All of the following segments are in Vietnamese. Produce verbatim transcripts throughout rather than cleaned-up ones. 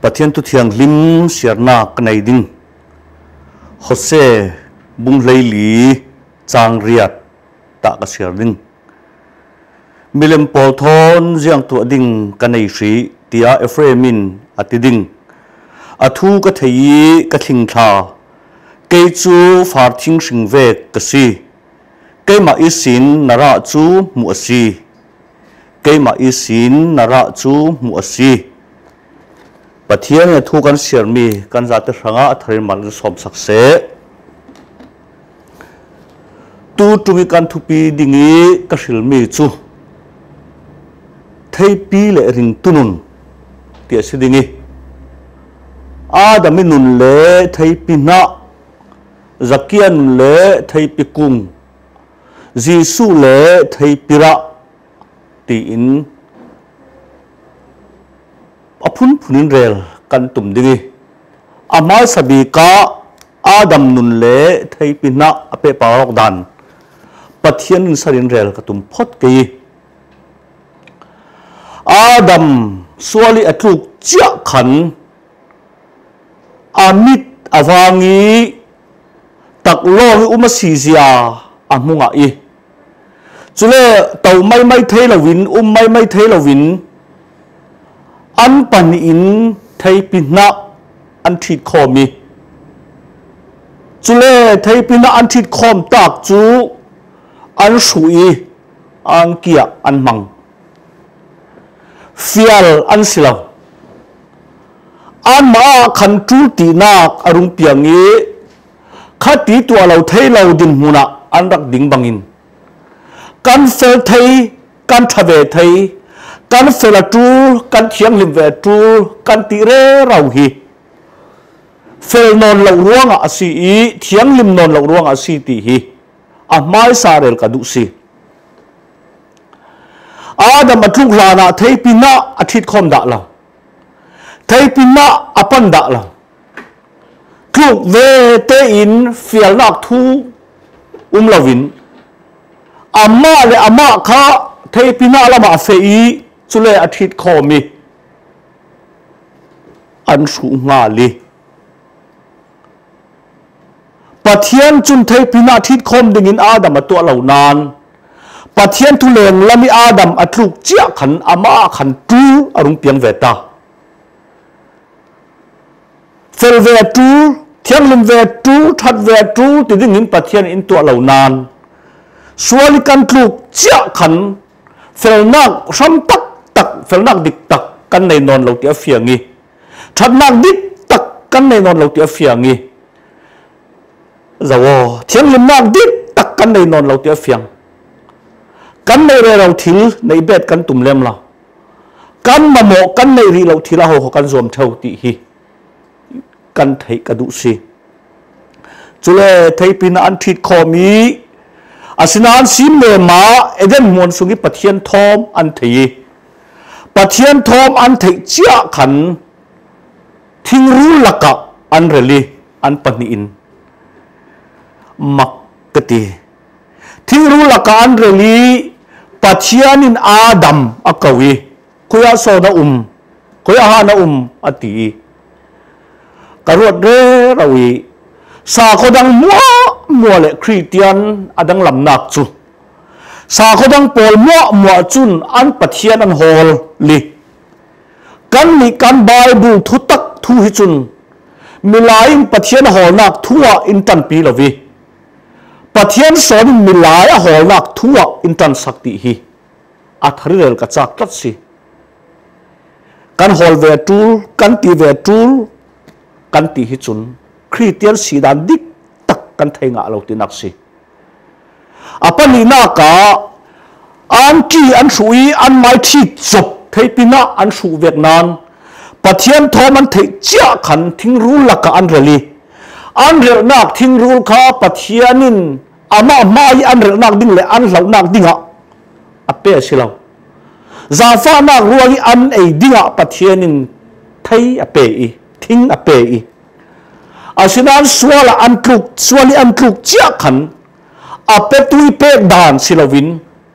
pathian tu thiang lim sirna kanai ding Jose bung leili chang riat ta ka sir ding milem pol thon jiang tu ding kanai hri tia efremin atiding athu ka thei ka thing tha ke chu far thing sing ve ka si ke ma isin nara chu mu si ke ma isin nara chu mu si pathian ya thu kan sir mi kan za te ranga tharin mal som sak se tu tumi kan thu pi dingi ka hril mi chu thei pi le ring tunun tia si dingi Adam nun le thei pi na Zakia nun le thei pi kung Jisu le thei pi ra ti in apun punin rel kan tum dingi amal sabi ka Adam nun le thei pi na ape parok dan pathian sarin rel ka tum phot ke Adam suali atluk chia khan amit awangi taklong umasi zia amunga i chule tau mai mai thei lovin um mai mai thei lovin an pan in thei pina an thit khomi chule thei pina an thit khom tak chu an sui an kia an mang fial an silaw an ma khan tu ti nak arung piangi khati tu alo thei lo din huna an rak ding bangin kan fel thei kan thave thei kan fel tu kan thiang lim ve tu kan ti re rau hi fel non lo ruanga asi i thiang lim non lo ruanga asi ti hi a mai sarel ka du si Adam atluk lana thei pina athit khom da la thei pina apan da la kluk ve te in fial nak thu um lovin amma le amma kha thei pina lama fei chule athit khomi an su nga li pathian chun thei pina athit khom dingin Adam atu lo nan pathian tu leng lami Adam atluk chia khan ama khan tu arung piang veta fel ve tu thiang lim ve tu that ve tu ti ding in pathian in tu lo nan suali kan tluk chia khan fel nak sam tak tak fel nak dik tak kan nei non lo ti afiangi that nak dik tak kan nei non lo ti afiangi zawo thiang lim nak dik tak kan nei non lo ti afiang kan nei re lo thil nei bet kan tum lem la kan ma mo kan nei ri lo thila ho kan zom thau ti hi kan thei ka du si chule thei pin an thit khomi asinan sim le ma eden mon sungi pathian thom an thei pathian thom an thei chia khan thing ru laka an reli an pani in makati thing ru laka an reli pathian in Adam akawi kuya so na um kuya ha na um ati karot re rawi sa khodang mua mua le Christian adang lam nak chu sa khodang pol mua mua chun an pathian an hol li kan ni kan Bible thu tak thu hi chun milain pathian hol nak thua in tan pi lovi pathian son milai a hol nak thua in tan sakti hi athari rel ka chak tat si kan hol ve tu kan ti ve tu kan ti hi chun Christian si dan dik tak kan thei nga lo ti nak si apani na ka an ki an sui an mai thi chop thei pina an su vek nan pathian thom an thei chia khan thing ru laka an reli an rel nak thing ru kha pathianin ama mai an rel nak ding le an hlau nak dinga ape silaw zafa nak ruangi an ei dinga pathianin thei ape i thing ape i asinan swala an tluk swali an tluk chia khan ape tui pe dan silawin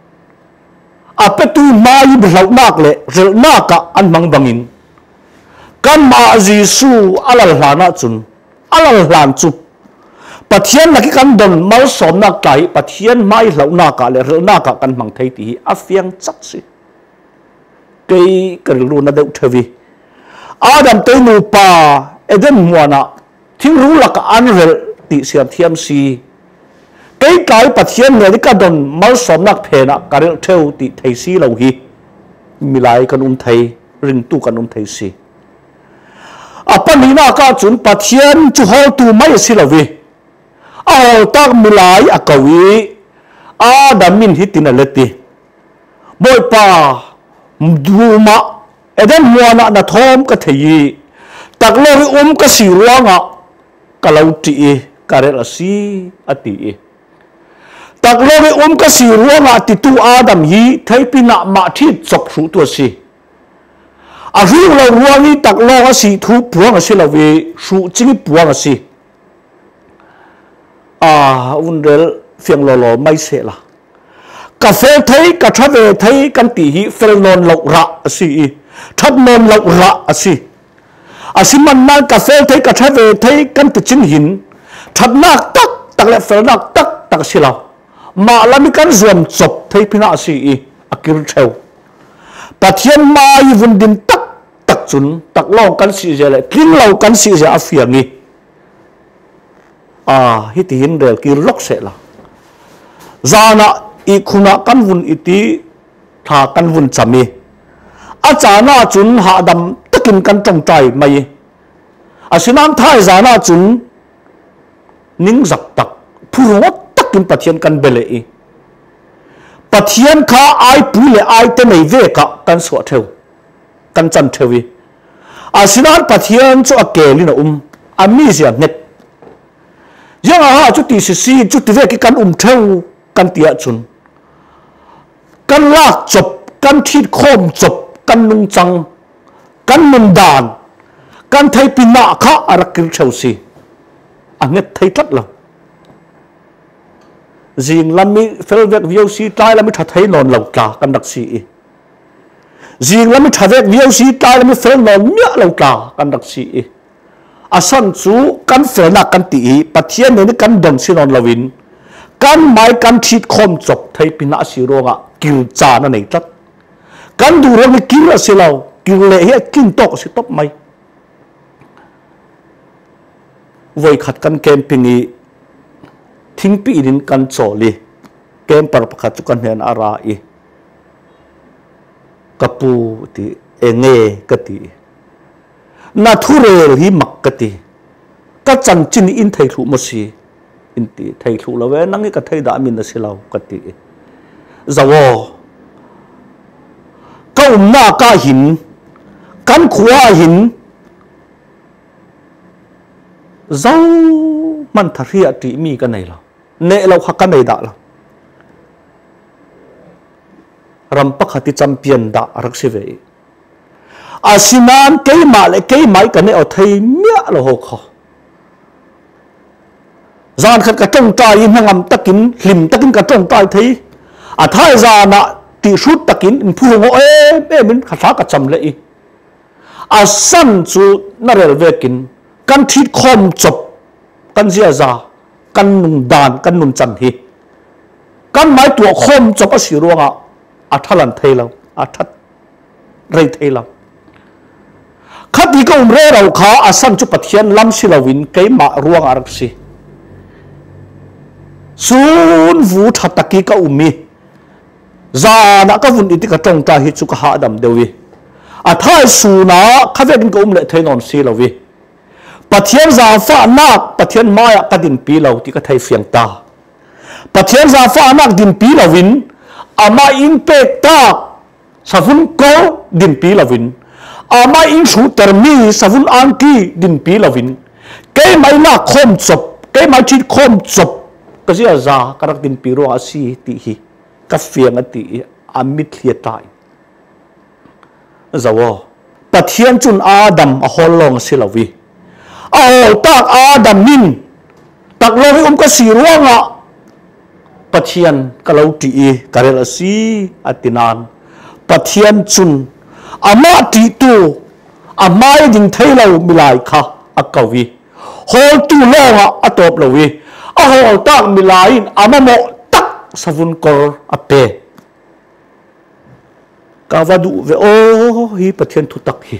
ape tui mai blau nak le rel naka an mang bangin kan ma Giêsu alal hlana chun alal hlan chu pathian laki kan don mal som nak tai pathian mai hlau na ka le rel na ka kan mang thei ti a fiang chak si kei karil na deuh thevi adam te nu pa eden muana thing ru lak an rel ti siam thiam si kei kai pathian ne ka don mal som nak phena karil theu ti thei si lo hi milai kan um thei ring tu kan um thei si apanina ka chun pathian chu hol tu mai si lo vi ao tak milai akawi adamin hitina leti boy pa duma eden muana na thom ka thei taklori um ka si ruanga kalauti karel asi ati taklori um ka si ruanga ti tu adam hi thaipina ma thi chok thu tu si a ru lo ruangi taklo asi thu puang asi lo ve su chingi puang asi a undel fiang lo lo mai se la cà phê thấy cà phê về thấy căn tỷ hi phê non lộc rạ asi thắt non lộc rạ asi asi man man cà phê thấy cà phê về thấy căn tỷ chín hin thắt nak tak tak le phê nak tak tak si lao mà làm căn zuam chop thấy pina asi akir theu pathian mai vun din tak tak chun tak lo kan si je le king lo kan si je afiang ni à hi ti hin del ki lok se la zana i khuna kan vun iti tha kan vun chami a chana chun ha dam takin kan tong tai mai asinam thai zana chun ning zak tak phurot takin pathian kan bele i pathian kha ai pu le ai te nei ve ka kan so theu kan chan thewi asinan pathian chu akelina um ami sia net yang ha chu ti si si chu ti ve ki kan um theu kan tia chun kan lak chop kan thit khom chop kan nung chang kan nun dan kan thai pina kha arakil theu si anget thai tat la jing lami felvek voc tai lami tha thai non lo ta kan dak si jing lami tha vek voc tai lami fel non nya lo ta kan dak si asan chu kan fel na kan ti pathian ne kan dong si non lovin kan mai kan thit khom chop thai pina si ronga kil cha na nei tat kan du ro ni kil si lo kil le he kin tok si top mai voi khat kan camping i thing pi din kan choli camper pakhat chu kan hen ara i kapu ti enge kati na thurel hi makkati ka chan chin in thai thu mo si in ti thai thu lo we nang ka thai da min na silaw kati zawo ka um na ka hin kan khuwa hin zau man tharia ti mi ka nei lo ne lo kha ka nei da lo ram pakhati champion da rak si ve asinan ke ma le ke mai ka ne o thei mia lo ho kho zan khat ka tong tai in hangam takin hlim takin ka tong tai thei a thai za na ti shut takin in phu ngo e e min kha ka cham le i a san chu na rel vekin kan thit khom chop kan zia za kan nun dan kan nun chan hi kan mai tu khom chop a si ruanga a thalan thei lo a that rei thei lo khati ka umre ro kha asan chu pathian lam silawin keima ruang arak si sun vu thataki ka umi za na ka vun iti ka tong ta hi chu ka ha dam dewi a thai su na khavekin ka umle thainon si lowi pathian za fa nak pathian maya ka din pi lo ti ka thai fiang ta pathian za fa nak din pi lawin ama in pe ta savun ko din pi lawin ama in su termi savun anki din pi lovin ke mai na khom chop ke mai thit khom chop ka sia za karak din pi ro asi ti hi ka fiang ati amit hlia tai zawo pathian chun adam a holong silawi a tak adam min tak lowi um ka si ruanga pathian kalau ti karel asi atinan pathian chun ama ti tu à mai ding thấy lâu mi lại kha à cầu vi hol tu lo à à top lâu vi à hol tak mi lại à mà mo tak savun kor à pe cả vợ đủ về ô hi bát thiên thu tắc hi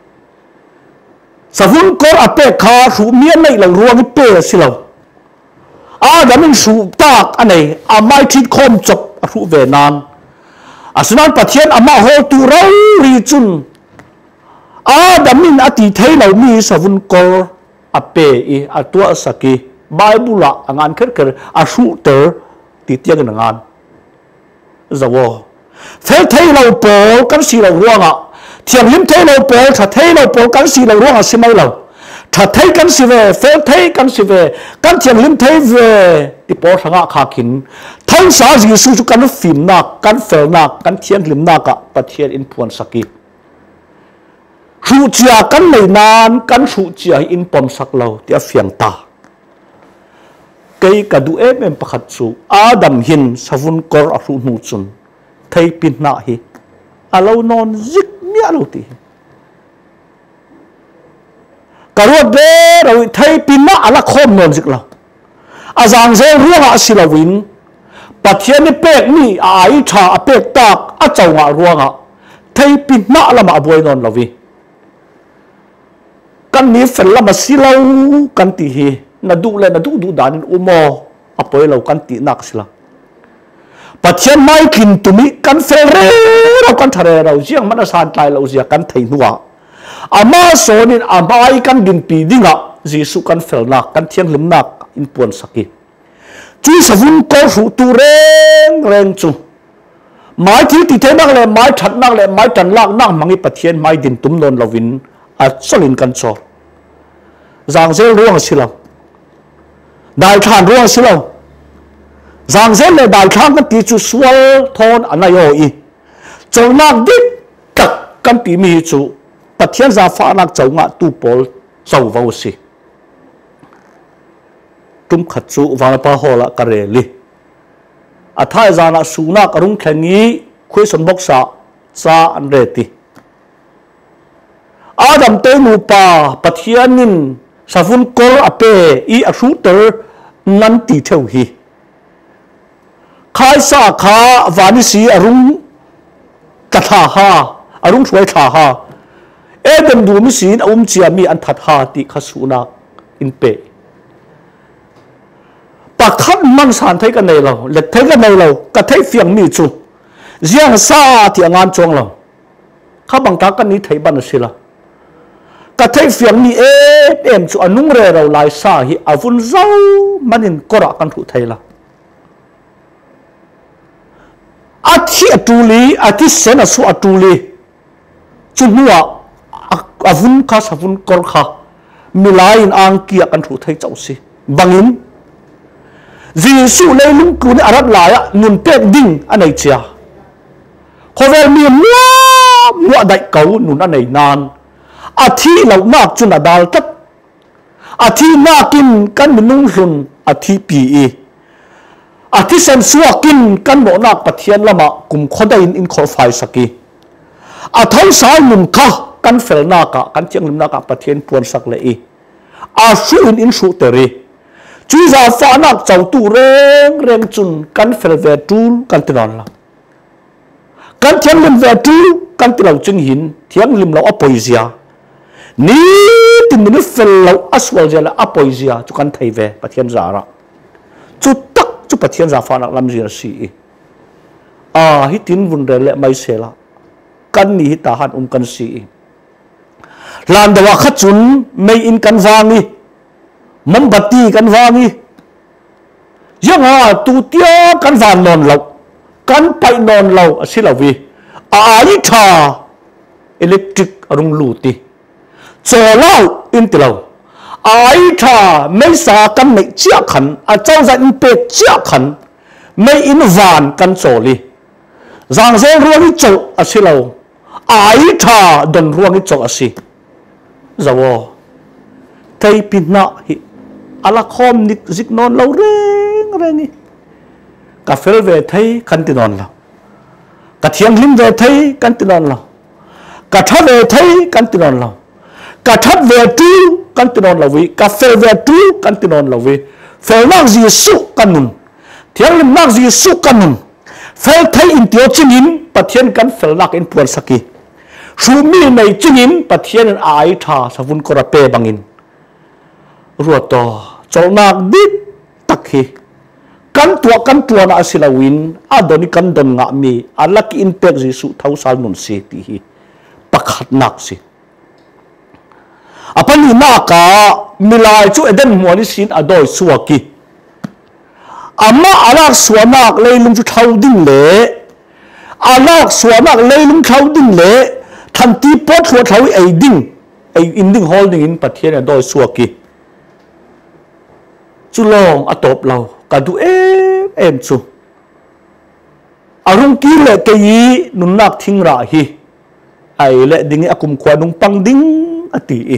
savun kor à pe kha su miên này lâu ruộng pe xí lâu à đã mình su tak anh này à mai thịt khom chop à su về nan à sunan bát thiên à mà hol tu rau ri chun à đã mình à tí thấy lâu mi savun kor à pe i à tua saki Bible à anh khét khét à su tơ tí tiếng anh anh zawo thế thấy lâu bố cắn xì lâu ruộng à thiền hiếm thấy lâu bố thật thấy lâu bố cắn xì lâu ruộng à xin mấy lâu thật thấy cắn xì về thế thấy cắn xì về cắn thiền hiếm thấy về thì bố sang ngã khá kín thân xã gì su chú cắn phim nạc cắn phèo nạc cắn thiền hiếm nạc à và thiền in puan saki su chia cắn này nan cắn su chia in pom sak lâu thì phiền ta cây cả du em em pakhat su Adam hin savun kor a su nu chun thấy pin na hi alo non zik mía lâu ti cả ruột bé rồi thấy pin na ala khom non zik lâu à giang dễ ruộng à xí lâu in bát thiên ni pek ni ai cha pek tak à châu ngã ruộng à thấy pin na là mà bồi non lâu vi căn ní phần là mà xí lâu căn ti hi na du le na du du dan umo à bồi lâu căn ti nak xí lâu bát thiên mai kinh tumi căn phê rê đâu căn thề đâu riêng mà nó san tai lâu riêng căn thấy nua à mà số nên à mai căn din pi đi ngạ Giêsu căn phê nạc căn thiên lim nạc in puan saki chui savun ko su tu reng reng chu mai thi ti thế nạc le mai thật nạc le mai trần lạc nạc mangi bát thiên mai din tum non lovin à solin căn cho giang dễ ruộng xí lâu đại tràn ruộng xí lâu giang dễ là đại khang cái tí chú sual thôn anh ấy oi châu nạc đít cắt cái tí mi chú bát thiên gia phá nạc châu ngã tu bol châu vào xí tum khát chú vào pa hồ là cái reli à thay ra nạc su nạc rung khen nghi khuy sân bốc sa sa anh rê ti Adam tê nu pa bát thiên nín savun kor ape i a su tơ nan ti theo hi khai sa kha vani si arung katha ha arung suai tha ha edem du mi sin um chia mi an that ha ti khasuna in pe pakhat man san thai ka nei lo le thai ka nei lo ka thai fiang mi chu jiang sa ti angan chong lo kha bang ta kan ni thai ban sila ka thai fiang ni e em chu anung re ro lai sa hi avun zau manin kora kan thu thai la athi atuli athi sen asu atuli chunua avun ka savun kor kha milain ang kia kan thu thai chau si bangin Giêsu lấy lung kun arat la nun pek ding anai chia khovel mi mua mua đại cấu nun anai nan athi lau nak chun adal tat athi nakin kan minung hun athi pi à thì xem xua kinh căn bộ nạp bát thiên lama cùng khó đây in khó phải saki à thấu sai mình kha căn phèl na cả căn chiang lim na cả bát thiên puan sak lệ à su in in su teri chui ra pha nak chau tu reng reng chun căn phèl về tu căn tinon la căn chiang lim về tu căn tilau ching hin thiang lim lo apoisia ni tin ni phèl lo aswal jala apoisia chu căn thei về bát thiên giả ra chu chú bát thiên gia pha nak lam gì si à hít tin vun re le mai se la kan ni hita han um kan si lan dawa khat chun mei in kan wangi mombati kan wangi yanga tu tia kan van non lo kan pai non lo asilawi a ai tha electric arung lu ti cho lao in tilau ai tha mấy sa căn mấy chia khẩn à châu dạy pe chia khẩn mấy in van căn chỗ li giang dễ ruộng chỗ à xí lâu ai tha đồn ruộng chỗ à xí zawo thấy pin nọ hi ala khom nít dịch non lâu reng reng ni cà phê về thấy căn tin non lâu cà thiang lim về thấy căn tin non lâu cà thá về thấy căn tin non lâu cả thắt về tu căn tin on lawi cả phèo về tu căn tin on lawi phèo nang Giêsu căn nun thiang lim nang Giêsu căn nun phèo thấy in tiêu chinh in pathian căn phèo nak in puan saki su mi này chinh in pathian ai tha savun korape bangin ruột to chol nak dit takhi kan tua kan tua na silawin adoni kan don nga mi alaki impact Giêsu thau sal nun se ti hi pakhat nak si apani na ka milai chu eden muani sin adoi suaki amma alak suanak leilung chu thau ding le alak suanak leilung thau ding le thanti pot thua thau ei ding ei in ding holding in pathian adoi suaki chu long atop lau kadu em em chu arung ki le ke yi nun nak thing ra hi ai le ding akum khwa nung pang ding ati e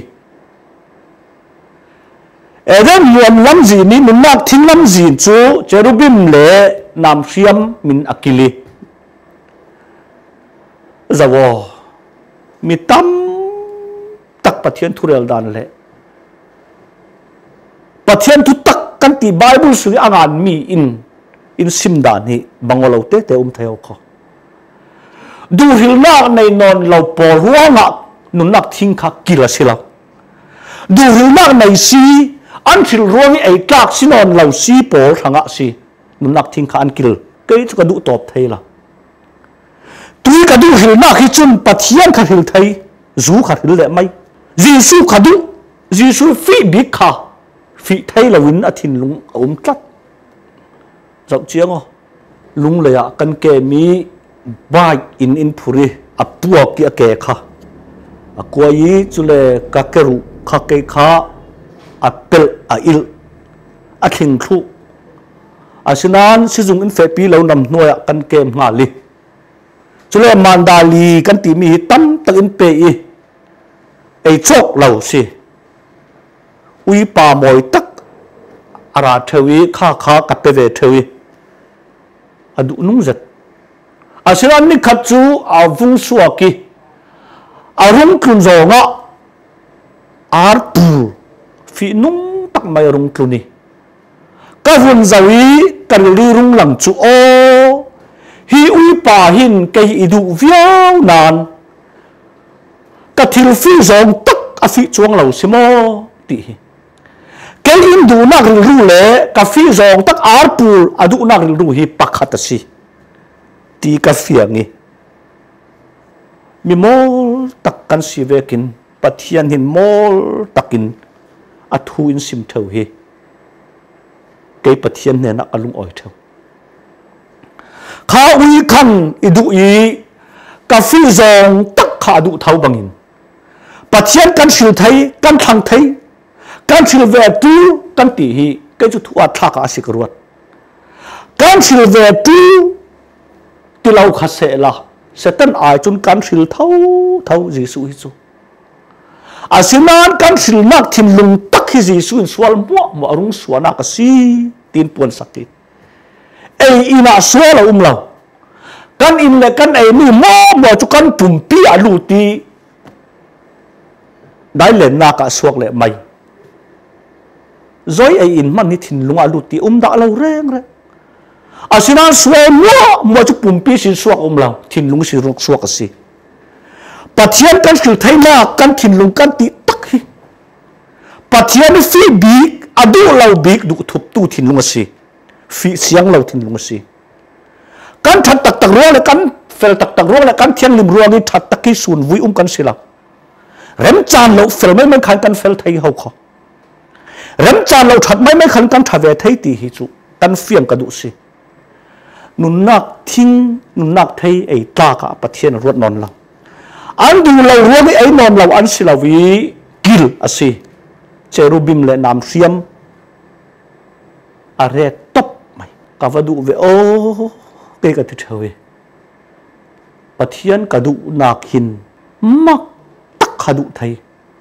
eden muam lam ji ni nun nak thing lam ji chu cherubim le nam siam min akili zawo mi tam tak pathian thurel dan le pathian thu tak kan ti Bible suri angan mi in in simdan hi bangolo te te um theo kho du hil na nei non lo por ruanga nun nak thing kha kila sila du hil na nei si an thil ruang ei tlak sinon lo si por thanga si nun nak thing kha an kil ke chu ka du top theila tui ka du hil na hi chun pathian kha hil thei zu kha hil le mai Giêsu kha du Giêsu fi bi kha phi thấy là win athin lung ôm cắt dọc chiang o lung le ya kan ke mi bai in in phuri apua ki ke kha akwa yi chule ka keru kha ke kha apel a il a thing thu asinan sizung in fe pi lo nam noya kan ke nga li chule mandali kan ti mi tam tak in pe i ei chok lo si ui pa moi tak ara thewi kha kha kape ve thewi adu nung zat asiran ni khat chu avung suaki arung kun zonga ar pu fi nung tak mai rung kluni ka hun zawi kan li rung lang chu o hi ui pa hin ke idu viau nan ka thil fi zong tak a fi chuang lo simo ti cái in du nak ru le ka fi zong tak ar pul adu nak ru hi pakhat si ti ka fiangi mi mol tak kan si vekin pathian hin mol takin athu in sim thau hi ke pathian ne na alung oi thau kha ui khan idu i ka fi zong tak kha du thau bangin pathian kan sil thai kan thang thai kan sil ve tu kan ti hi ke chu thua thaka asikaruat kan sil ve tu ti lau kha se la setan ai chun kan sil thau thau Giêsu hi chu asinan kan sil nak thim lung tak hi Giêsu in swal mo mo arung suana ka si tin puan sakti ei ina swala umlau kan in le kan ei ni mo mo chu kan pum pi alu ti dai le na ka suak le mai zoi ai in man ni thin lunga lu ti um da lo reng re asinan suwa mo mo chu pum pi sin suak um lo thin lung si rok suak si pathian kan sil thai na kan thin lung kan ti tak hi pathian fi bi adu lo bi du thup tu thin lung si fi siang lo thin lung si kan that tak tak ro le kan fel tak tak ro le kan thian lim ro ni that tak ki sun vui um kan sila rem chan lo fel mai man khan kan fel thai ho kho rem chan lo that mai mai khan kan thave thai ti hi chu kan fiam ka du si nun nak thing nun nak thai ei ta ka pathian rot non la an du lo ro ni ei non lo an silawi gil asi cherubim le nam siam are top mai ka vadu ve o ke ka ti thawe pathian ka du nak hin mak tak khadu thai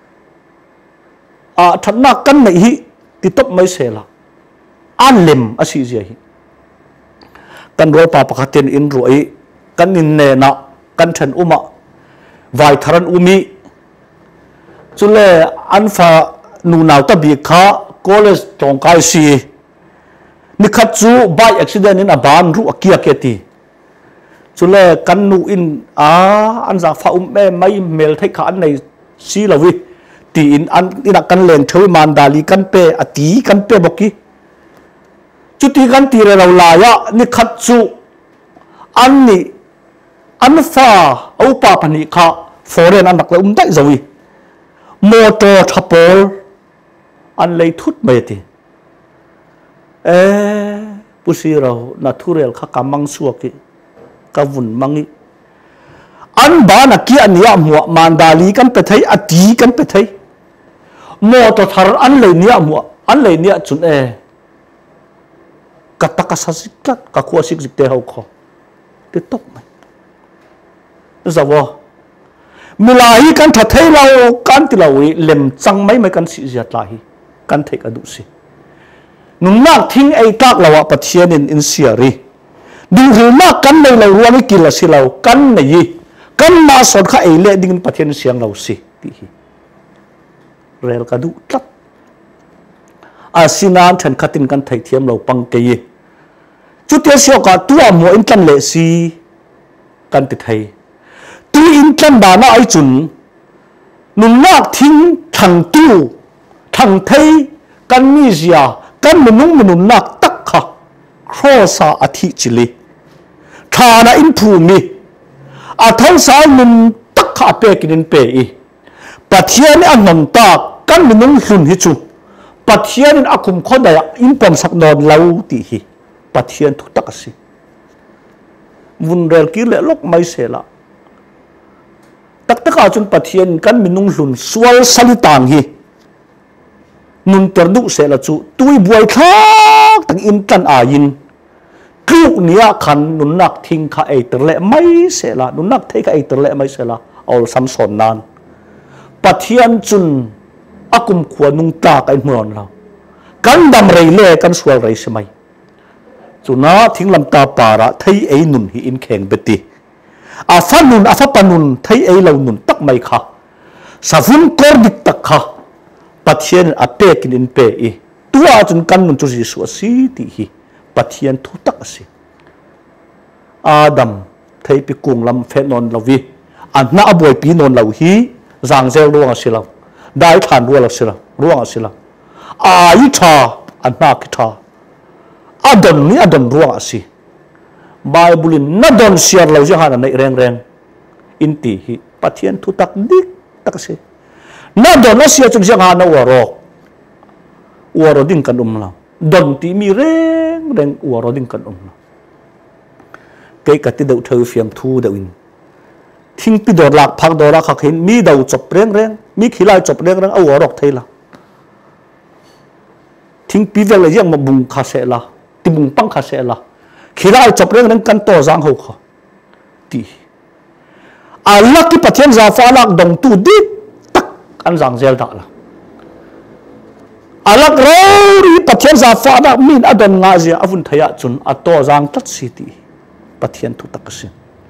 a that nak kan nei hi ti top mai se la an lem asi zia hi kan roi pa pakhatin in roi kan in ne na kan than uma vai tharan umi chú lệ anh pha nụ nào ta bị khá college trong cái gì ni khát chú bike accident in a ban ru kia kia ti chú lệ căn nụ in à anh già pha um mẹ mấy mail thấy khá anh này xí là vì thì in anh in căn lên chơi màn đà li căn pe à tí căn pe bọc ki chú tí căn ti ra lâu lại á ni khát chú anh ni anh pha âu pa pan ni khá foreign anh đặt lại um đại rồi motor chapel anh lấy thút mày thì ê pusi rồi natural khá cả mang suộc ki cả vun mang đi anh ba na kia anh ya mua mandali kan pe thấy ati kan pe thấy motor thar anh lấy nia mua anh lấy nia chun e kataka sasikat ka khu sik zik te hau kho te tok mai zawo milahi kan tha thei lau kan ti lau lem chang mai mai kan si ziat la hi kan thei ka du si nung nak thing ei tak lawa pathian in in siari du hu ma kan nei lau ruani kila si lau kan nei kan ma sot kha ei le ding pathian siang lau si ti hi rel ka du tlat asinan than khatin kan thei thiam lau pang ke yi chu te sio ka tua mo in kan le si kan ti thei tu in kan da na ai chun nung nak thing thang tu thang thei kan mi zia kan munung munun nak tak kha crossa athi chili thana in phu mi a thong sa mun tak kha pe kin pe i pathian an nom ta kan munung hun hi chu pathian akum khoda in pom sak don lau ti hi pathian thu tak si vun rel ki le lok mai se la tak tak a chun pathian kan minung hlun sual salitang hi nun terdu se la chu tui buai thak tak in tan a yin kluk nia khan nun nak thing kha ei terle mai se la nun nak thei kha ei terle mai se la ol samson nan pathian chun akum khwa nung ta kai hmon la kan dam rei le kan sual rei se mai chuna thing lam ta para thei ei nun hi in kheng beti a fa nun a fa panun thei ei lo nun tak mai kha savun kor dik tak kha pathian a pe kin in pe i tua chun kan nun chu ji su si ti hi pathian thu tak si adam thei pi kung lam fe non lovi an na aboi pi non lo hi zang zel ruang si lo dai than ruang si lo ruang si lo a i tha an na ki tha adon ni adon ruang si bible na don siar lo ja han nei reng reng in ti hi pathian thu tak dik tak si na don na sia chung jang han na waro waro ding kan um la don ti mi reng reng waro ding kan um la ke ka ti deu theu fiam thu deu in thing pi dor lak phak dora kha khin mi dau chop reng reng mi khilai chop reng reng a warok theila thing pi vel yang ma bung kha se la ti bung pang kha se la khilai chop reng reng kan to jang ho kha ti Allah ki pathian za fa lak dong tu dik tak an jang zel da la alak rori pathian za fa da min adon nga zia avun thaya chun ato jang tat si ti pathian thu takasin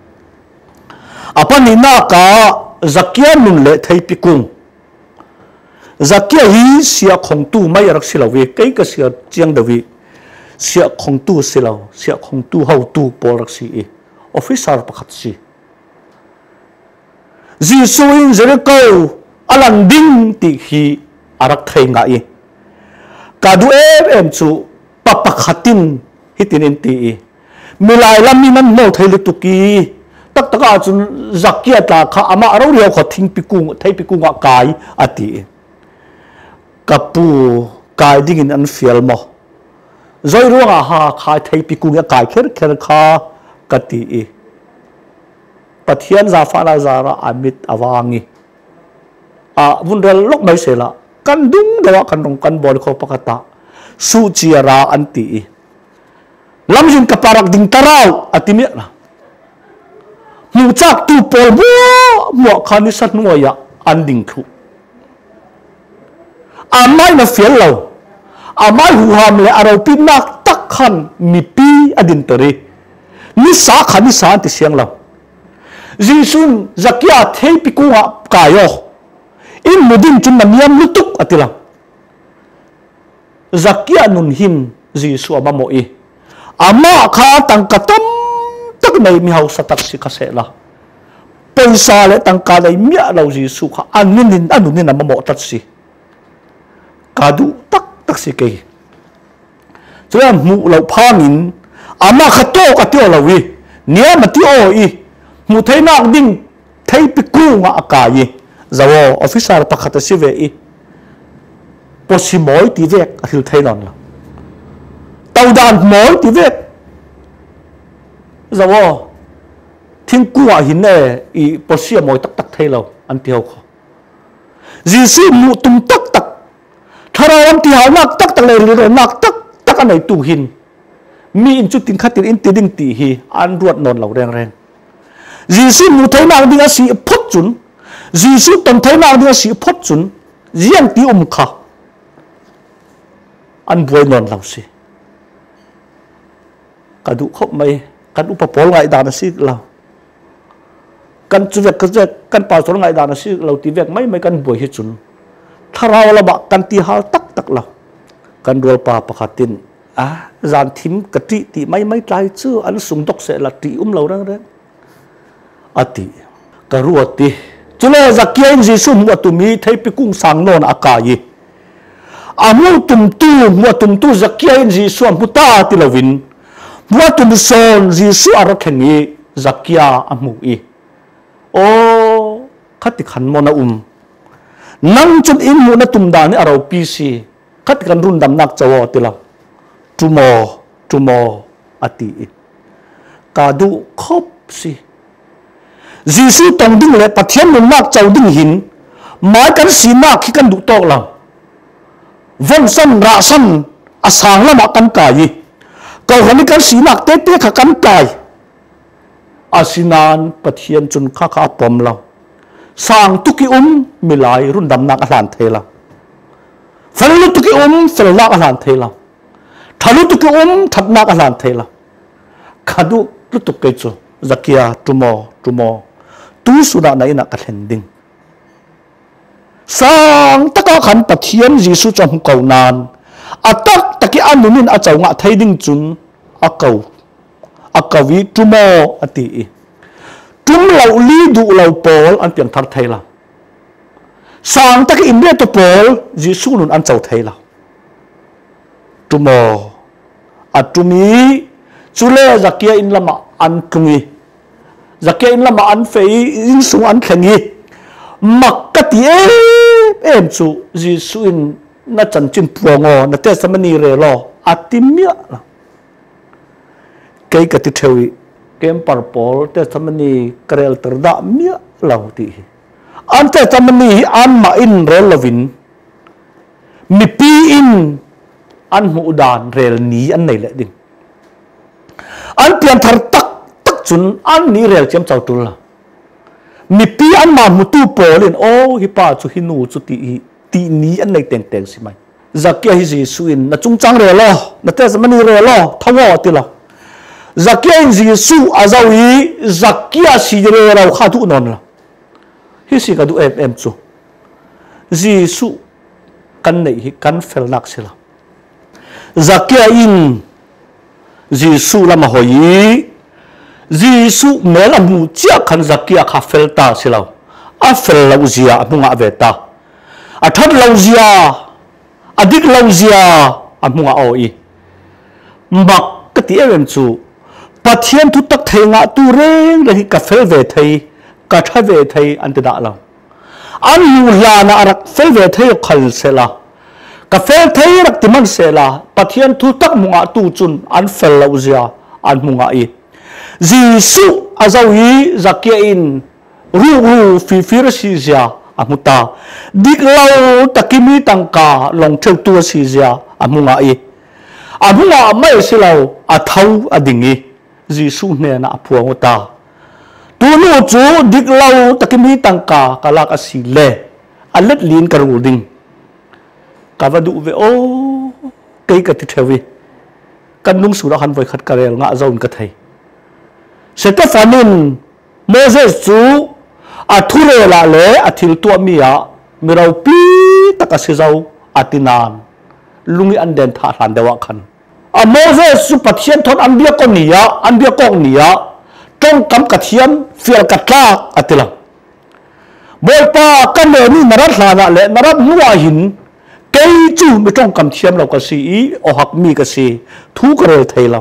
apani na ka zakia nun le thei pikung zakia hi sia khong tu mai rak silawi kai ka sia chiang dawi sia khong tu silaw sia khong tu hau tu por rak si e officer pakhat si jisu in jericho alan ding ti hi arak thei nga i kadu em em chu papakhatin hitin in ti i milai lam nan no thei lu tuki tak taka chun zakia ta kha ama aro riau kha thing pikung thei pikunga kai ati kapu kai ding in an fial mo zoi ruanga ha khai thei pikunga kai kher kher kha kati e pathian za fa la zara amit awangi a vunrel lok mai sela kan dung dawa kan rong kan bol kho pakata su chiara anti e lamjin kaparak ding tarau atimi la mu chak tu pol bo mo khani sat noya anding thu amai na fiel lo amai hu ham le aro pinak tak khan mi pi adin tare ni sa khani sa ti siang lo jisun zakia thei pi ku kayo in mudin chun na miam lutuk atila zakia nun hin jisu ama mo i ama kha tang katam tak nei mi hau satak si kasela paisa le tang ka nei mia lo jisu kha anin nin anunin ama mo tat si kadu tak tak si ke chuan mu lo phangin ama khato ka tio lo wi nia ma ti o i mu thainak ding thai piku nga akai zawo officer pakhat si ve i posi moi ti vek a hil thainon la tau dan moi ti vek zawo thing kuwa hin ne i posi moi tak tak thai lo an ti ho kho jisu mu tum tak tak tharawam ti hau nak tak tak le ri nak tak tak anai tu hin mi in chu tin khatir in ti ding ti hi an ruat non lo reng reng jisu mu thai nak ding a si phot chun jisu ton thai nak ding a si phot chun jiang ti um kha an buai non lo si kadu khop mai kan upa pol ngai da na si lo kan chu vek ka kan pa sol ngai da na si lo ti vek mai mai kan buai hi chun tharaw la ba kan ti hal tak tak lo kan rol pa pakhatin a zan thim ka ti ti mai mai tlai chu an sung dok se la ti um lo rang rang ati ka ruati chule zakia in jisu mu atumi thei pi kung sang non akai amu tum tu mu tum tu zakia in jisu mu ta ti lovin mu tum son jisu ara khengi zakia amu i o khati khan mo na um nang chun in mu na tum da ni aro pi si khati kan run dam nak chawo ti lo tumo tumo ati kadu khop si jisu tong ding le pathian nun nak chau ding hin mai kan si nak khi kan du tok la von san ra san asang la ma kan kai ko hani kan si nak te te kha kan kai asinan pathian chun kha kha pom la sang tuki um milai run dam nak alan thela falu tuki um fel nak alan thela thalu tuki um that nak alan thela khadu lutuk ke chu zakia tumo tumo tu suda na ina ka thending sang taka khan pathian jisu chom ko nan atak taki anunin a chawnga thaiding chun akau akawi tumo ati tum lo li du lo pol an piang thar thaila sang taki imre to pol jisu nun an chaw thaila tumo atumi chule zakia in lama an tungi zakia in lama an fei in sung an khengi makati em chu jisu in na chan chin puango na te samani re lo atimia la kai ka ti thewi kem par pol te samani karel terda mia lau ti an te samani an ma in rel lovin mi pi in an mu dan rel ni an nei le ding an pian thar tak tak chun an ni rel chem chau tul la mi pi an ma mu tu polin o hi pa chu hi nu chu ti ti ni an nei teng teng si mai zakia hi jisu in na chung chang re lo na te samani re lo thawo ti lo zakia in jisu azawi zakia si re lo kha tu non la hi si ka du em em chu jisu kan nei hi kan fel nak sila zakia in jisu lama hoi jisu mel amu chia khan zakia kha felta silaw a fel lo zia amunga veta a thot lo zia adik lo zia amunga oi mak ka ti em chu pathian thu tak thenga tu reng le hi ka fel ve thei ka tha ve thei an ti da lo an yu la na arak fel ve thei khal sela ka fel thei rak ti man sela pathian thu tak munga tu chun an fel lo zia an munga i jisu azawi zakia in ru ru fi fi si zia amuta dik lau takimi tangka long theu tu si zia amunga i amunga mai silau athau adingi jisu ne na aphuangota tu nu chu dik lau takimi tangka kalak asile alet lin karuding kavadu ve o kai ka ti thewi kan nung sura han voi khat karel nga zon ka thai Stephanin Moses chu a thule la le a thil tu mia mi rau pi taka si zau atinan lungi an den tha hlan dewa khan a Moses su pathian thon an bia ko nia an bia ko nia trong kam kathian fial katla atila bol pa kan le ni narat hlana le narat nuwa hin kei chu mi trong kam thiam lo ka si o hak mi ka si thu ka rel thailo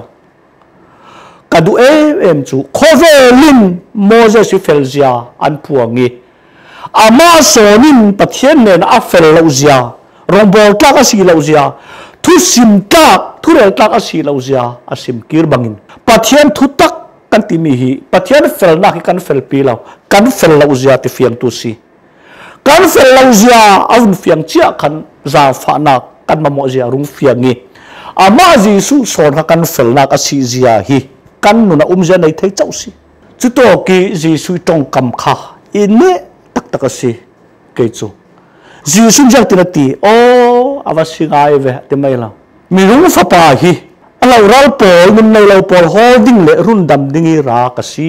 kadu e em chu khovelin Moses si felzia an puangi ama sonin pathian ne na afel lo zia rombol ta ka si lo zia thu sim ta thu rel ta ka si lo zia asim kir bangin pathian thu tak kan ti mi hi pathian fel na ki kan fel pi lo kan fel lo zia ti fiang tu si kan fel lo zia avun fiang chia kan za fa na kan ma mo zia rung fiang ni ama jisu son ka kan fel na ka si zia hi kan nu na um zia nei thei chau si chu to ki jisu tong kam kha in ne tak tak si ke chu jisu jak ti na ti o avasingai ve te mai la mi rung fa pa hi alo ral pol nun nei lo pol holding le run dam dingi ra ka si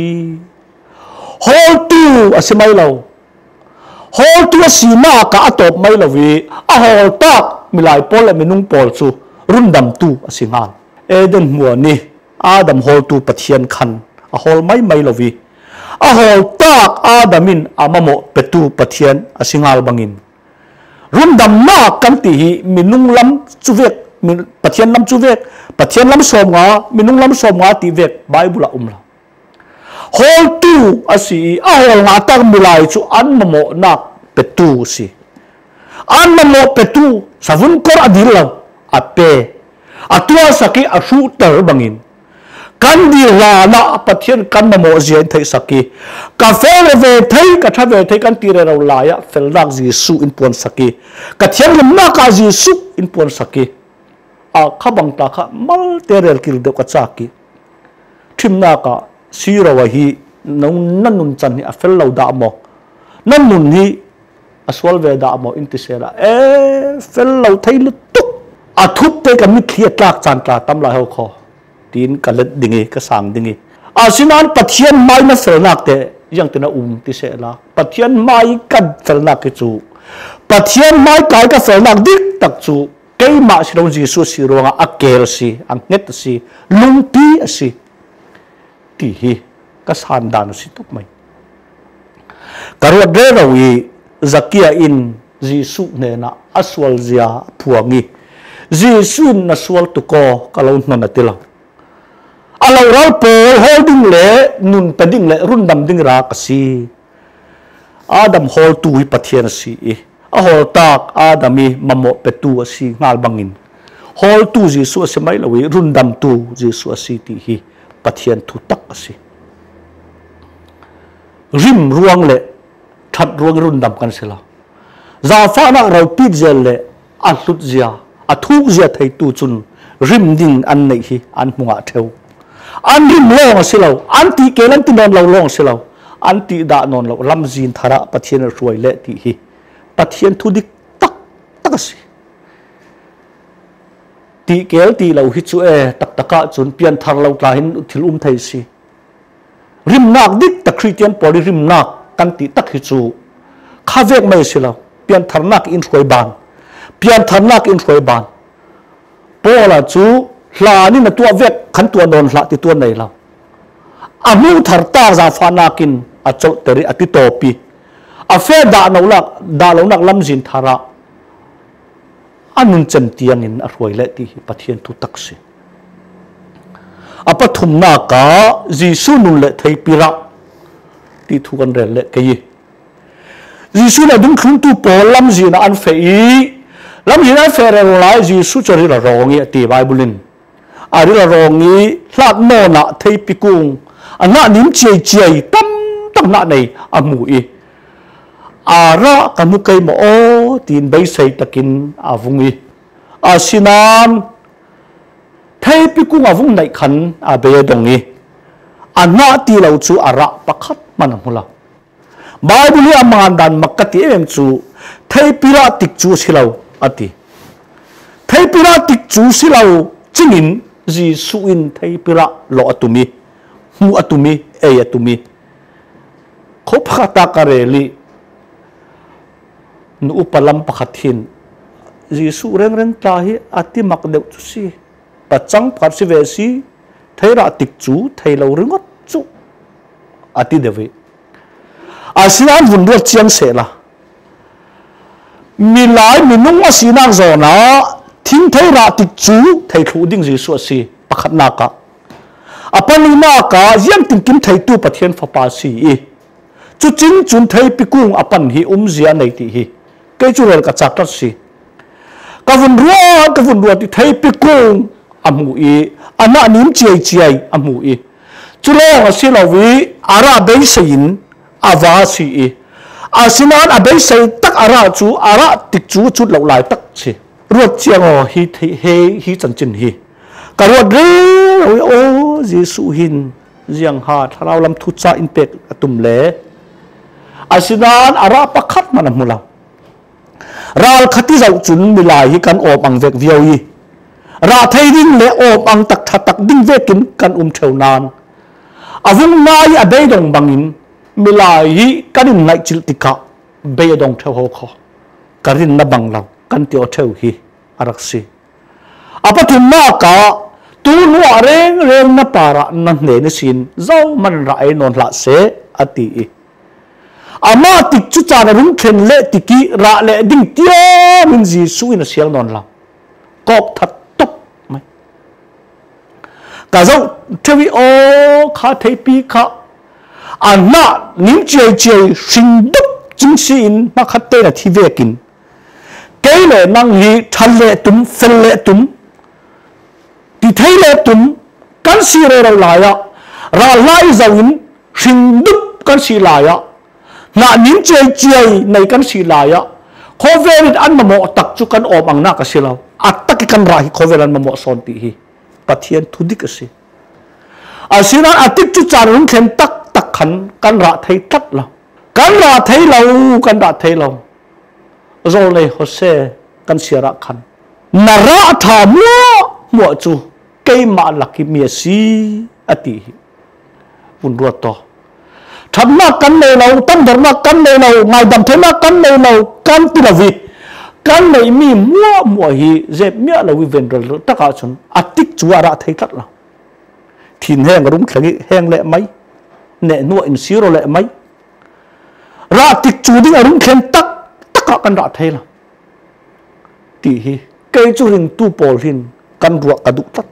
hol tu asimai lo hol tu si na ka atop mai lo wi a hol tak milai pol le minung pol chu run dam tu asingan eden muan ni adam hol tu pathian khan a hol mai mai lo wi a hol tak adamin amamo petu pathian asingal bangin run dam na kan ti hi minung lam chu vek pathian lam chu vek pathian lam som nga minung lam som nga ti vek bible umla hol tu asi a hol nga tak milai chu an mamo na petu si an mamo petu savun kor adil la ape atua saki asu tar bangin kan di la na pathian kan mamo zian thai saki ka fel ve thai ka tha ve thai kan ti re ro la ya fel rak jisu in pon saki ka thian lam na ka jisu in pon saki a khabang ta kha mal terel kil de ka chaki thimna ka siro wa hi nong nanun chan hi a fel lo da mo nanun hi aswal ve da mo intisera e fel lo thai lu tuk a thup te ka mi thia tlak chan ta tam la ho kho tin kalet dingi ka sang dingi a sinan pathian mai na fel nak te yang te na um ti se la pathian mai kad fel nak ke chu pathian mai kai ka fel nak dik tak chu kei ma si dong jisu si ronga akel si ang net si lungpi si ti hi ka san dan si tuk mai karwa de rawi zakia in jisu ne na aswal zia puangi jisu na swal tu ko kalau na tila alo ral po holding le nun pading le run dam ding ra ka si adam hol tu hi pathian si a hol tak adami mamo petu si ngal bangin hol tu jisu se mai lawi run dam tu jisu si ti hi pathian thu tak si rim ruang le that ruang run dam kan sela za fa na ro pi zel le a lut zia a thuk zia thei tu chun rim ding an nei hi an munga theu an rim long silo an ti kelan ti non lo long silo an ti da non lo lam zin thara pathian ruai le ti hi pathian thu dik tak tak si ti kel ti lo hi chu e tak taka chun pian thar lo tla hin thil um thei si rim nak dik ta christian poli rim nak kan ti tak hi chu kha vek mai silo pian thar nak in roi ban pian thar nak in roi ban pola chu hla ni na tua vek khan tua non hla ti tua nei lo amu thar ta za fa nakin a chau teri ati topi a fe da no lak da lo nak lam jin thara anun chen tiang in a roi le ti pathian thu tak si apa thum na ka jisu nun le thei pira ti thu kan rel le kai jisu la dum khun tu po lam jin an fe i lam jin an fe re lai jisu chori la rongi ti bible in ari la rongi hlat no na thei pikung ana nim chei chei tam tam na nei amu i ara kamu kai mo o tin bai sei takin avungi asinan thei pikung avung nai khan a be dongi ana ti lo chu ara pakhat man hula bible aman dan makati em chu thei pira tik chu silo ati thei pira tik chu silo chingin jisu in thei pira lo atumi mu atumi e atumi khop khata kareli nu palam pakhathin Giêsu reng reng ta hi ati mak deuh chu si pachang phat si ve si theira tik chu theilo ringot chu ati devi asian vun ro chiang se la milai minung asinang zona thing theira tik chu thei thu ding Giêsu si pakhat na ka apani na ka yam tin kim thei tu pathian fa pa si i chu chin chun thei pikung apan hi um zia nei ti hi ke chu rel ka chak si ka vun ro ka vun ro ti thei pikung amu i ana nim chiai chiai amu i chu lo si lo wi ara bei sein awa si i asinan abei sei tak ara chu ara tik chu chut lo lai tak si ruat chiang o hi he hi chan chin hi ka ruat re o Giêsu hin jiang ha tharau lam thu cha impact atum le asinan ara pakhat man mula ral khati zau chun milai hi kan op ang vek viau hi ra thei ding le op ang tak tha tak ding vekin kan um theu nan avung nai abei dong bangin milai hi kanin nai chil tika be dong theu ho kho karin na bang law kan tio theu hi araksi apathum ma ka tu nu areng reng na para na ne ni sin zau man ra ai non la se ati i ama tik chu cha na rung khen le tiki ra le ding tia min Giêsu in sial non la kop that top mai ka zau thewi o kha thei pi kha ana nim chei chei sing dup jing sin ma khat te na thi vekin ke le nang hi thal le tum fel le tum ti thei le tum kan si re ra la ya ra lai zawin sing dup kan si la ya na nim chei chei nei kan si la ya khoverit an mamo tak chu kan om ang na ka silaw atak kan ra hi khoveran mamo son ti hi pathian thudik ase asina atik chu charun khen tak tak khan kan ra thei tat la kan ra thei lo kan ra thei lo zol nei hose kan siara khan na ra tha mo mo chu ke ma laki mi si ati bun ro to thamna kan nei lo tam dharma kan nei lo ngai dam thema kan nei lo kan tilavi kan nei mi mo mo hi zep mia lo wi vendral taka chun atik chuara thei tat la thin heng rum khangi heng le mai ne nu in siro le mai ra tik chu ding rum khen tak taka kan ra thei la ti hi ke chu ring tu pol hin kan ruak adu tat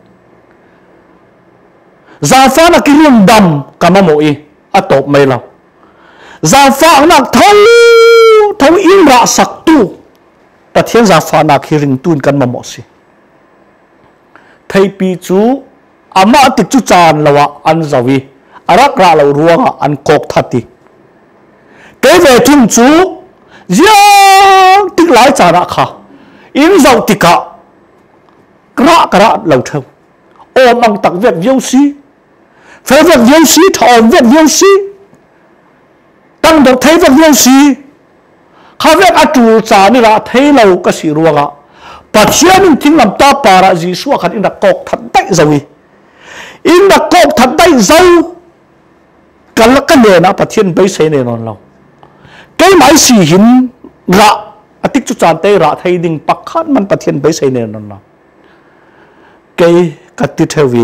za fa na kirim dam kamamo i atop mai lo za fa nak thau thau in ra sak tu pathian za fa nak hiring tun kan mamo si thei pi chu ama tik chu chan lawa an zawi arak ra lo ruanga an kok thati ke ve thum chu ya tik lai chana kha in zau tika kra kra lo thau om ang tak vek viau si phê vật viên sĩ thọ vật viên sĩ tăng được thấy vật viên sĩ khá vết á chủ trả ni ra thấy lâu cái sĩ ruộng ạ bà chia mình thính làm ta bà ra gì xua khăn in đã cọc thật đáy dầu in đã cọc thật đáy dầu cái là cái nền á bà thiên bấy xây nền non lâu cái máy sĩ hình ra á tích chú trả tay ra thấy đình bạc khát mình bà thiên bấy xây nền non lâu cái cái tiếp theo vì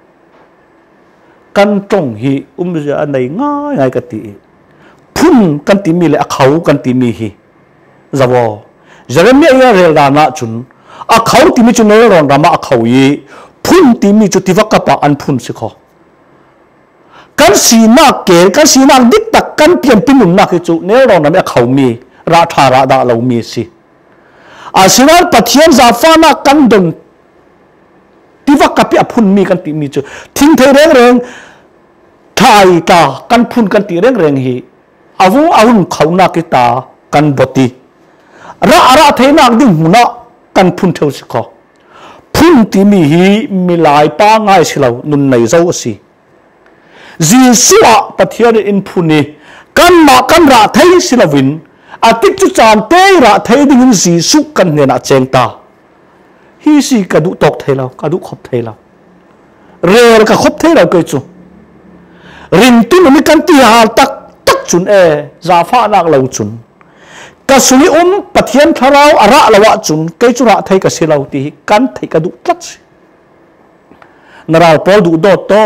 kan trong hi um ja nei ngai ngai ka ti phun kan ti mi le khau kan ti mi hi zawo jeremia ya rel da na chun a khau ti mi chun ron rama a khau yi phun ti mi chu ti va ka pa an phun si kho kan si na ke kan si na dik tak kan pian pinun na ke chu ne ron na me khau mi ra tha ra da lo mi si a sinar pathian za fa na kan don ti va ka pi a phun mi kan ti mi chu thing thei reng reng thai ta kan phun kan ti reng reng hi avu avun khauna ki ta kan boti ra ara thei nak ding huna kan phun theu si kho phun ti mi hi milai pa ngai silo nun nei zo si Giêsu a pathian in phuni kan ma kan ra thei silovin atik chu chan te ra thei ding in Giêsu kan ne na cheng ta hi si ka du tok thei lo ka du khop thei lo rel ka khop thei lo ke chu rin tu mi kan ti ha tak tak chun e za fa nak lo chun ka suni um pathian tharau ara lawa chun ke chura thai ka silau ti kan thai ka du tlat naral pol du do to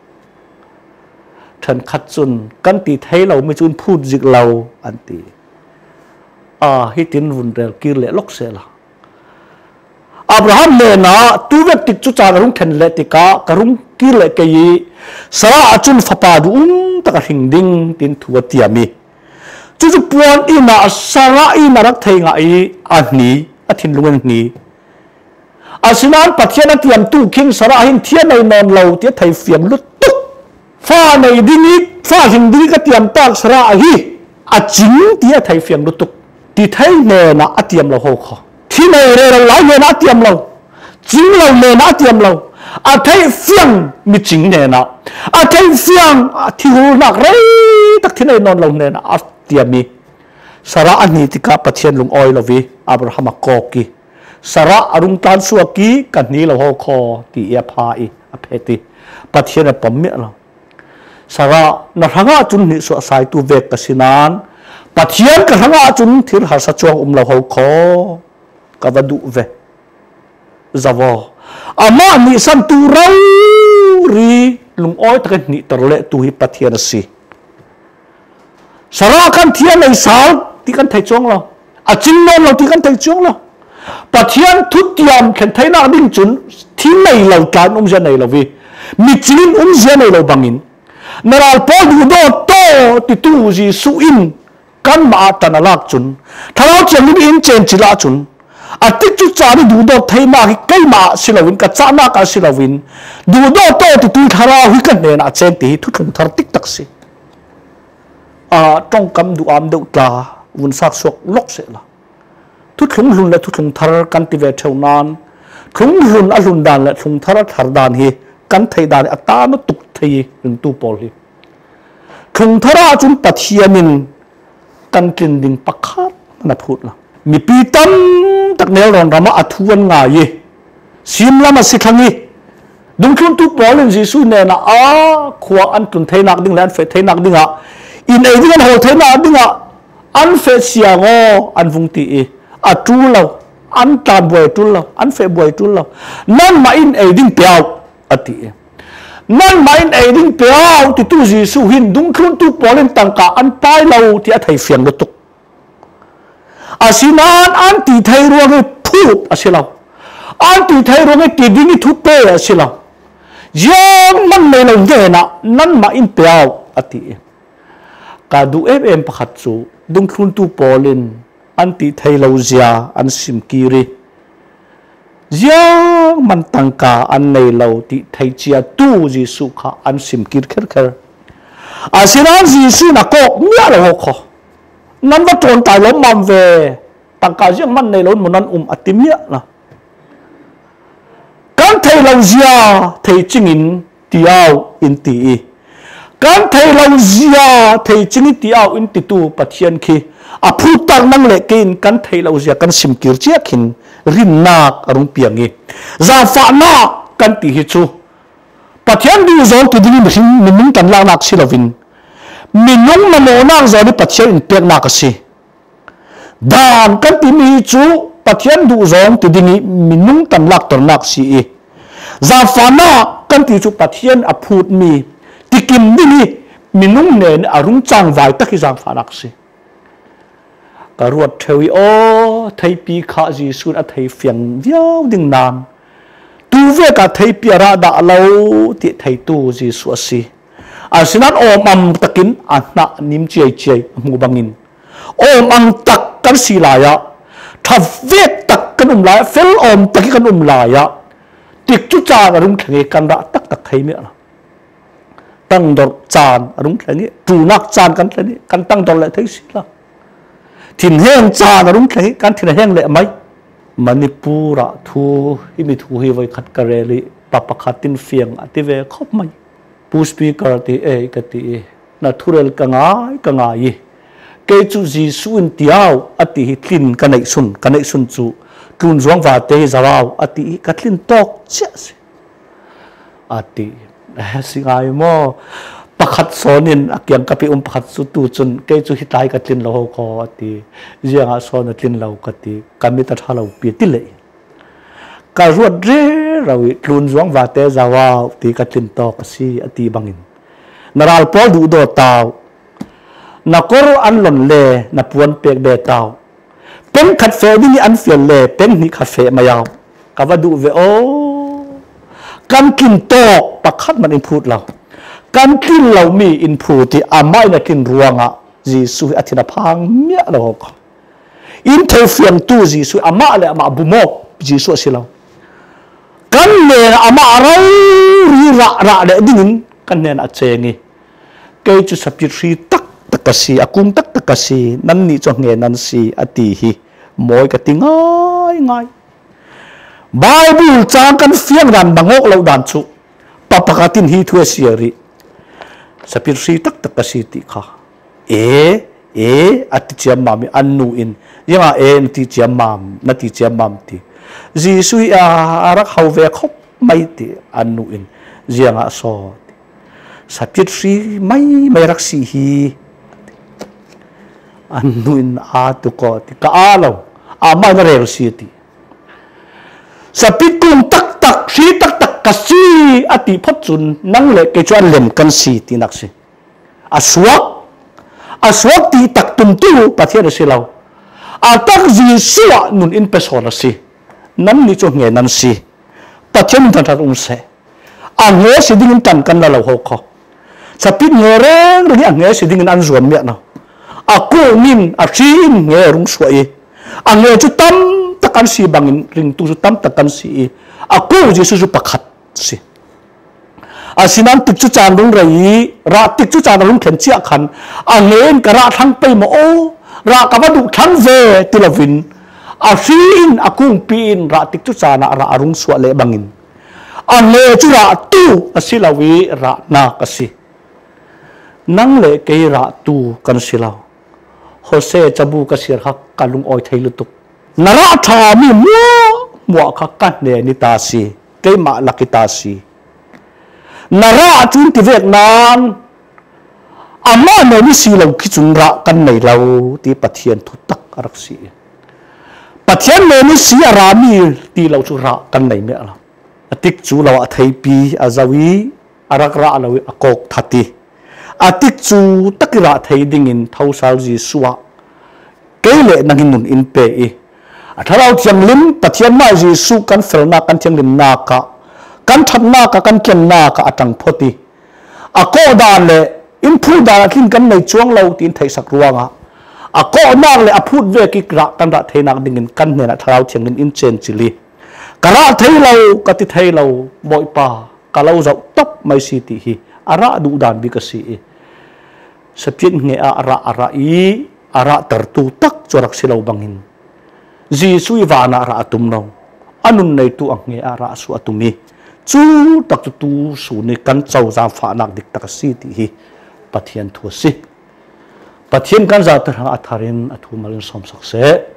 than khat chun kan ti thai lo mi chun phut zik lo an ti a hi tin vun rel kir le lok se la Abraham le na tu vek tik chu cha rung then le tika karung kir le ke yi sara achun fapa du um taka hing ding tin thua tiami chu chu puan ina sara ina rak thei nga i ani athin lungen ni asinan pathian atiam tu king sara hin thian nei non lo ti thei fiam lut tu fa nei dingi fa hing ding ka tiam tak sara hi a ching ti thei fiam lut tu ti thei ne na atiam lo ho kho thi nei re la ne na atiam lo ching lo ne na atiam lo a thei fiang mi ching ne na a thei fiang thi hu nak re tak thi nei non lo ne na tiami sara ani tika pathian lung oi lovi Abraham koki sara arung tan suaki kan ni lo ho kho ti ya pha i a pheti pathian a pam me lo sara na ranga chun ni so sai tu vek kasinan pathian ka ranga chun thir har sa chuang um lo ho kho ka vadu ve zawo ama ni san tu rau ri lung oi tak ni terle tu hi pathian si sara kan thian nei sal ti kan thai chong lo a chin non lo ti kan thai chong lo pathian thu tiam khen thai na ding chun thi nei lo kan um ja nei lo vi mi chin um ja nei lo bangin naral po du do to ti tu ji su in kan ma tan alak chun thalau chen ni in chen chila chun a ti chu cha ni du do thai ma ki kai ma silawin ka cha na ka silawin du do to ti tu thara hui kan ne na chen ti thu thun thar tik tak si à trong cam du am đậu trà vun sắc suộc lóc sẽ là thut khung lùn là thut khung thar kan ti ve theu nan khung lùn a lùn dan là khung thar thar dan hi kan thei dan a ta no tuk thei lùn tu pol hi khung thara chun pathianin kan kin ding pakhat na phut la mi pi tam tak nel ron rama athuan nga ye sim lama sikhangi dung khun tu pol in jisu ne na a khwa an tun thei nak ding lan fe thei nak ding a in ai ding ho thei na ding a an fe siango an vung ti e a tu lo an ta boy tu lo an fe boy tu lo nan ma in ai ding piao ati e nan ma in ai ding piao ti tu jisu hin dung khun tu polin tangka an pai lo ti a thei fiang lo tuk asinan an ti thei ro nge phut asilo an ti thei ro nge ti ding thu pe asilo yang man me lo nge na nan ma in piao ati e ka du em em pakhat chu dung khun tu polin anti thei lo zia an sim kiri yang man tangka an nei lo ti thei chia tu jisu kha an sim kir kher kher asiran jisu na ko mia lo kho nan va ton tai lo mam ve tangka jiang man nei lo munan um atimia na kan thei lo zia thei chingin tiao in ti kan thei lo zia thei chini tiao in ti tu pathian khi a phu tak nang le kin kan thei lo zia kan sim kir chia khin rin nak arung piangi za fa na kan ti hi chu pathian di zon ti ding min min tan la nak silovin minung na mo nak zo ni pathian in pek nak si dan kan ti mi chu pathian du zon ti ding minung tan lak tor nak si e za fa na kan ti chu pathian a phut mi tikim dini minung nen arung chang vai taki jang phanak si karuat thewi o thei pi kha ji sun a thei fiang viau ding nan tu ve ka thei pi ra da lo ti thei tu ji su si asinan om am takin anna nim chei chei mu bangin om ang tak kan si la ya thav ve tak kan um la fel om tak kan um la ya tik chu cha arung thei kan ra tak tak thei me tăng đột tràn đúng thế này chủ nạc tràn căn thế này căn tăng đột lại thấy gì là thìn heng tràn đúng thế căn thìn heng lệ mấy Manipura thu imi thu hi vai khat kareli papa khatin fiang ati ve khop mai pu speaker ti e ka ti na thurel kanga kanga yi ke chu ji suin tiao ati hi thlin kanai sun kanai sun chu tun zuang wa te zawao ati ka thlin tok che ati singai mo khát son in akiang kapi um khát su tu chun ke chu hitai ka tin lo ko ati jianga son tin lo ka ti kami ta thalo pi ti le ka ruat re rawi tlun zuang wa te zawa ti ka tin to ka si ati bangin naral pol du do taw na kor an lon le na puan pek de taw pen khat fe ni an fiel le pen ni khat fe mayaw ka wa du ve o kan kin to pakhat man in phut law kan kin law mi in phu ti amai na kin ruanga jisu athina phang mia lo ko in thei fiam tu jisu ama le ama bumo jisu silaw kan le ama ro ri ra ra de dingin kan nen a chengi ke chu sapit ri tak takasi akum tak takasi nan ni cho nge nan si ati hi moi ka ti ngai ngai Bible chang kan fiang dan bangok lo dan chu papakatin hi thua siari sapir si tak tak kasiti kha e e ati chiam mami annu in yanga e ti chiam mam na ti chiam mam ti jisui a arak hauve khop mai ti annu in jianga so sapir si mai mai rak si hi annu in a tu ko ti ka alo a mai na re si ti sapit kung tak tak si tak tak kasi ati phot chun nang le ke chuan lem kan si ti nak si aswak aswak ti tak tum tu pathian si law atak ji suwa nun in pesona si nan ni cho nge nan si pathian tan tan um se a nge si ding tan kan la lo ho kho sapit nge reng ri a nge si ding an zuam me na a ko min a chin nge rung suai a nge chu tam takan si bangin ring tu su tam takan si aku jisu su pakhat si asinan tik chu chan rung rai ra tik chu chan rung khen chia khan angen kara thang pe mo o ra ka ba du thang ve tilavin asin akung pin ra tik chu chan ra arung swa le bangin ane chu ra tu asilawi ra na kasi nang le ke ra tu kan silaw Jose chabu kasir hak kalung oi thailutuk nara tha mi mo mo kha kan ne ni ta si ke ma lakita si nara chun ti vek nan ama ne ni si lo ki chung ra kan nei lo ti pathian thu tak arak si pathian ne ni si ara mi ti lo chu ra kan nei me la atik chu lo a thei pi azawi arak ra lo akok thati atik chu takira thei ding in thousal ji suwa ke le nangin nun in pe e atharau thiam lim pathian ma jisu kan felna kan thiam lim na ka kan that na ka kan ken na ka atang photi ako dan le in phu da kin kan nei chuang lo tin thei sak ruanga ako nak le aphut ve ki kra kan ra thei nak dingin kan ne na tharau thiam in chen chili kara thei lo ka ti thei lo moi pa ka lo zau top mai si ti hi ara du dan bi ka si e sapin nge a ara ara i ara tertu tak chorak silo bangin Jisu ivana ra atum no anun nei tu ang nge ara su atumi chu tak tu su ni kan chau za fa nak dik tak si ti hi pathian thu si pathian kan za tar atharin athu malin som sak se